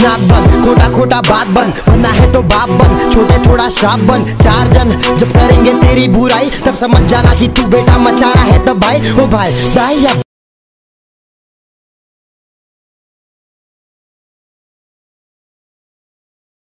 नाक बंद, खोटा खोटा बात बंद, बनना है तो बाप बन, छोटे थोड़ा शाप बन। 4 जन जब करेंगे तेरी बुराई तब समझ जाना कि तू बेटा मचा रहा है तबाही। ओ भाई दाई